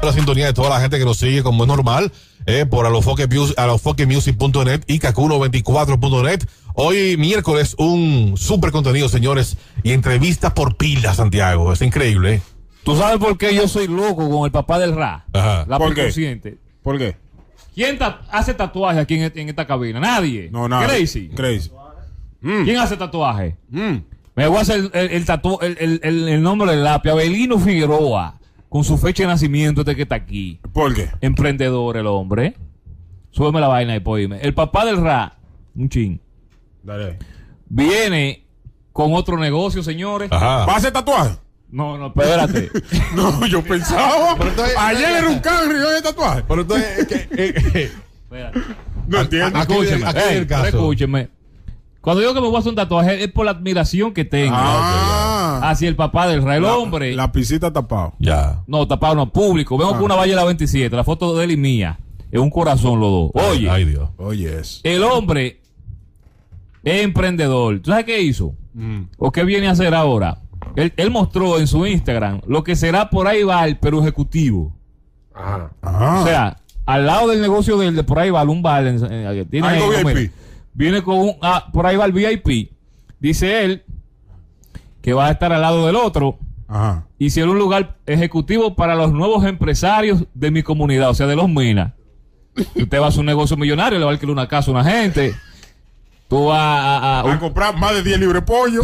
La sintonía de toda la gente que nos sigue como es normal, por alofoquemusic.net y kakuno24.net. Hoy miércoles un súper contenido, señores, y entrevistas por pila, Santiago. Es increíble, ¿eh? ¿Tú sabes por qué yo soy loco con el papá del Ra? Ajá. La ¿Por qué? consciente. ¿Por qué? ¿Quién hace tatuaje aquí en esta cabina? Nadie. No, nada. Crazy. ¿Quién hace tatuaje? Me voy a hacer el nombre del lápiz. Abelino Figueroa, con su fecha de nacimiento, que está aquí. ¿Por qué? Emprendedor el hombre. Súbeme la vaina y pues dime. El papá del Ra, un chin, Dale. viene con otro negocio, señores. Ajá. ¿Va a hacer tatuaje? No, espérate. No, yo pensaba. Pero entonces- Ayer era un cangre y hoy es tatuaje. Pero entonces, Espérate. No entiendo. Aquí- Escúcheme, aquí es el caso. escúcheme. Cuando digo que me voy a hacer un tatuaje es por la admiración que tengo hacia el papá del Ra, el hombre. La pisita tapado. ya. No, tapado no, público. Vengo con una valla de la 27, la foto de él y mía. Es un corazón los dos. Oye, Ay, Dios. Oye, es. el hombre es emprendedor. ¿Tú sabes qué hizo? ¿O qué viene a hacer ahora? Él mostró en su Instagram lo que será por ahí va el pero ejecutivo. Ajá. O sea, al lado del negocio de por ahí va un bar. Tiene Algo ahí, VIP. mira, viene con un... por ahí va el VIP. Dice él que va a estar al lado del otro. Ajá. Y si era un lugar ejecutivo para los nuevos empresarios de mi comunidad, o sea, de los minas. Usted va a hacer un negocio millonario, le va a alquilar una casa a una gente. Tú vas A comprar más de 10 libres de pollo.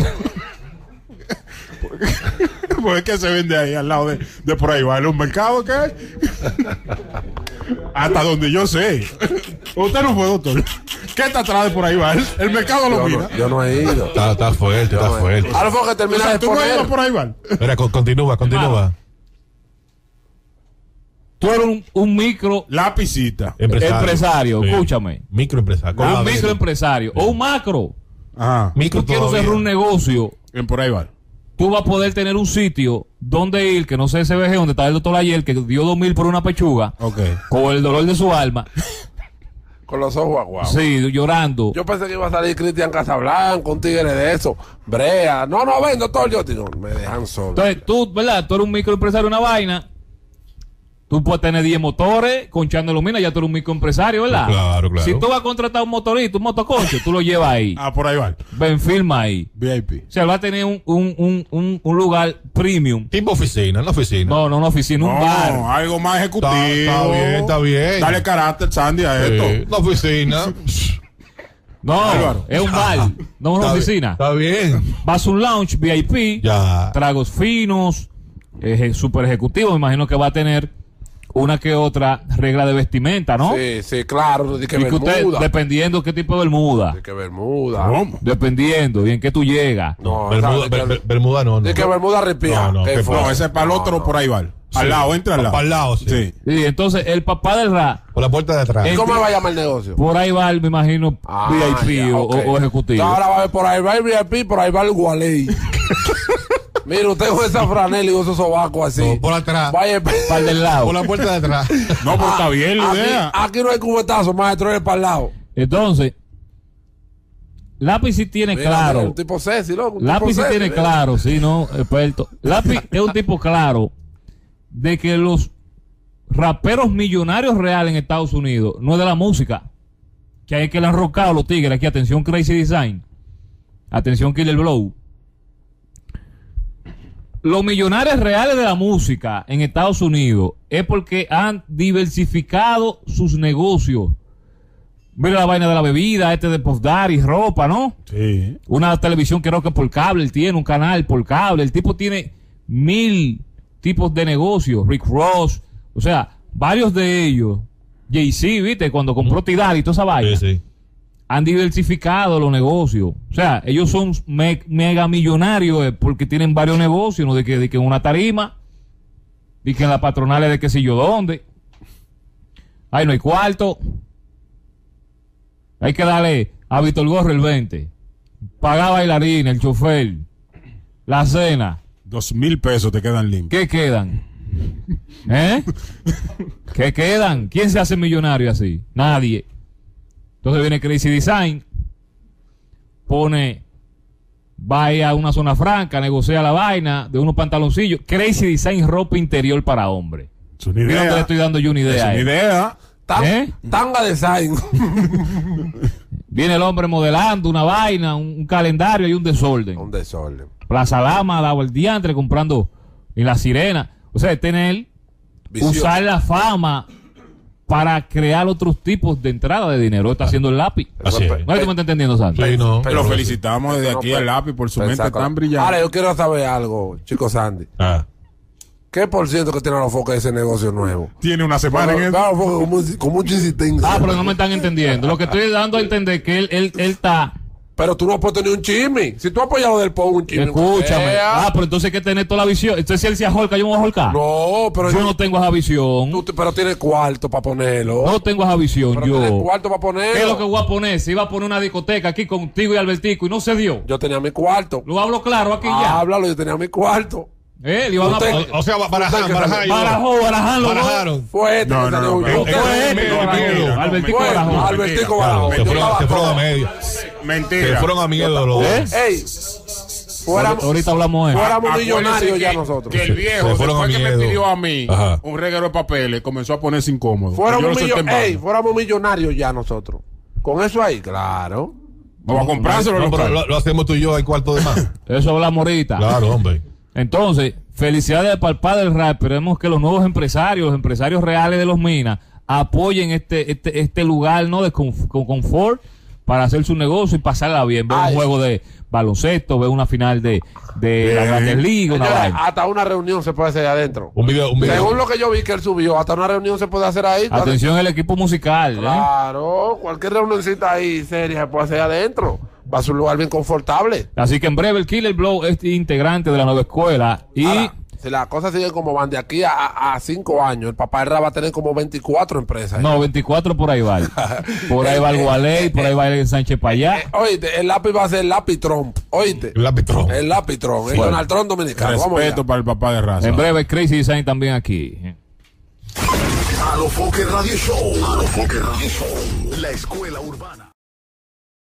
Porque es que se vende ahí al lado de por ahí. ¿Va a un mercado que hay? Hasta donde yo sé. Usted no fue, doctor. ¿Qué está atrás de por ahí? ¿Va? El mercado lo mira. Yo no he ido. Está fuerte, está fuerte. Ahora fue que O termina sea, de tú no has ido poner. por ahí, ¿va? Mira, continúa. tú eres un micro Lapicita. empresario, Sí. escúchame. Microempresario. Con la Un D. microempresario o un macro. Ajá. Micro Tú quieres todavía. cerrar un negocio, En por ahí va. tú vas a poder tener un sitio donde ir, que no sé SBG, donde está el doctor ayer, que dio 2,000 por una pechuga, Ok. con el dolor de su alma. Con los ojos aguados. Sí, llorando. Yo pensé que iba a salir Cristian Casablanca, un tigre de eso. Brea. No, ven, doctor. Yo digo, me dejan solo. Entonces, tú, ¿verdad? Tú eres un microempresario, una vaina. Tú puedes tener 10 motores, conchando lumina, ya tú eres un microempresario, ¿verdad? Claro. Si tú vas a contratar un motorista, un motoconcho, tú lo llevas ahí. Ah, por ahí va. Ven, firma ahí. VIP. O sea, va a tener un lugar premium. Tipo oficina, en la oficina. No, una oficina, un bar. No, algo más ejecutivo. Está bien. Dale carácter, Sandy, a Sí, esto. la oficina. No, Álvaro. es un bar, no una oficina. Está bien. Vas a un lounge VIP, Ya. tragos finos, super ejecutivo. Me imagino que va a tener una que otra regla de vestimenta, ¿no? Sí, claro. De que Y que usted, Bermuda. dependiendo qué tipo de bermuda, De que Bermuda. ¿Cómo? dependiendo y en qué tú llegas. No, Bermuda, de que- Bermuda no. de que Bermuda ripia. No, ¿Qué ¿qué fue? No, ese es para el otro por ahí va. Al lado, entra al lado. Para el lado, sí. Sí. Sí, entonces el papá del Ra, Por la puerta de atrás. ¿Cómo va a llamar el negocio? por ahí va, me imagino, Ah, VIP ya, o, ok. o ejecutivo. Ahora va a ver por ahí va el VIP, por ahí va el Gualey. Mira, usted con esa franela y con esos sobacos así. No, por atrás. Vaya, Para el del lado. Por la puerta de atrás. No, pero está bien la aquí, idea. aquí no hay cubetazo, maestro, es para el lado. Entonces, Lápiz sí tiene Mira, claro. mira, un tipo sexy, loco. un Lápiz tipo sí sexy, tiene mira. claro, sí, no, experto. Lápiz es un tipo claro de que los raperos millonarios reales en Estados Unidos no es de la música. Que hay que le han rocado los tigres aquí. Atención Crazy Design. Atención Killer Blow. Los millonarios reales de la música en Estados Unidos es porque han diversificado sus negocios. Mira la vaina de la bebida, de postdar y ropa, ¿no? Sí. Una televisión creo que por cable, él tiene un canal por cable, el tipo tiene 1,000 tipos de negocios, Rick Ross, o sea, varios de ellos, Jay-Z, viste, cuando compró Tidal y toda esa vaina, Sí. han diversificado los negocios, o sea, ellos son mega millonarios porque tienen varios negocios, no de que en una tarima, y que en la patronal es de qué sé yo dónde, ahí no hay cuarto, hay que darle a Víctor Gorro el 20. Pagar bailarín, el chofer, la cena. 2,000 pesos te quedan limpios. ¿Qué quedan? ¿Eh? ¿Qué quedan? ¿Quién se hace millonario así? Nadie. Entonces viene Crazy Design, va a una zona franca, negocia la vaina de unos pantaloncillos. Crazy Design, ropa interior para hombre. Es una Mira idea. dónde le estoy dando yo una Es idea. una idea. ¿Eh? Tanga design. Viene el hombre modelando una vaina, un calendario y un desorden. Un desorden. Plaza Lama, dado el diantre, comprando en La Sirena. O sea, tener, Visión. usar la fama para crear otros tipos de entrada de dinero. Está haciendo el lápiz. Así es. No sé si me está entendiendo, Santos. Sí, no. Lo felicitamos desde No, aquí pero- al lápiz por su mente Exacto. tan brillante. Ahora, yo quiero saber algo, chicos Sandy. Ah. ¿Qué por ciento que tiene los focos de ese negocio nuevo? Tiene una semana en eso. Claro, porque con mucha insistencia. Ah, pero no me están entendiendo. Lo que estoy dando a entender que él está. Pero tú no has puesto ni un chisme. Si tú apoyas lo del PO, un chisme. Escúchame. Ea. Ah, pero entonces hay que tener toda la visión. Entonces, si él se ajolca, yo me voy a ajolcar. No, pero Yo no tengo esa visión. pero tienes cuarto para ponerlo. No tengo esa visión. pero tienes Yo. cuarto para ponerlo. ¿Qué es lo que voy a poner? Se iba a poner una discoteca aquí contigo y Albertico y no se dio. Yo tenía mi cuarto. Lo hablo claro aquí ya. Háblalo, yo tenía mi cuarto. Le iban a Usted- O sea, barajaron. barajó, los dos. Barajaron. Fue este No, que no, salió no, huyendo. Fue este que barajó. Albertico Fue barajó. Albertico Claro, Barajó. se Yo fueron, estaba- se fueron a medio. Mentira. Se fueron a miedo los dos. Ey, fuéramos, Ahorita hablamos de eso. fuéramos Acuérdense millonarios ya que- nosotros. Que el viejo, Se fueron después a que me miedo. pidió a mí Ajá. un reguero de papeles, comenzó a ponerse incómodo. Fuéramos, Yo lo solté en banda. fuéramos millonarios ya nosotros. Con eso ahí, claro. Vamos a comprárselo. No, pero local. lo hacemos tú y yo, hay cuarto de más. Eso hablamos ahorita. Claro, hombre. Entonces, felicidades para el padre del rap. Esperemos que los nuevos empresarios, los empresarios reales de los minas, apoyen este lugar, ¿no? Con confort para hacer su negocio y pasarla bien. Ver Ay. un juego de baloncesto, ver una final de la Grandes Ligas, una Señores, vaina. hasta una reunión se puede hacer adentro. Un video. Según lo que yo vi que él subió, hasta una reunión se puede hacer ahí. Atención el equipo musical, ¿eh? Claro, cualquier reunioncita ahí seria se puede hacer adentro. Va a ser un lugar bien confortable. Así que en breve el Killer Blow es integrante de la nueva escuela y Ahora, si las cosas siguen como van de aquí a 5 años, el papá Herrera va a tener como 24 empresas. no, 24 por ahí va. Por ahí va el Gualey, por ahí va el Sánchez para allá. Oíste, el lápiz va a ser el lápiz Trump. Oíste. El árbitro. El lápiz Trump. El Bueno. Donald Trump dominicano. Vamos allá. Respeto para el papá de raza. En breve Crazy Design también aquí. A lo Foque Radio Show. A lo Foque Radio Show. La escuela urbana.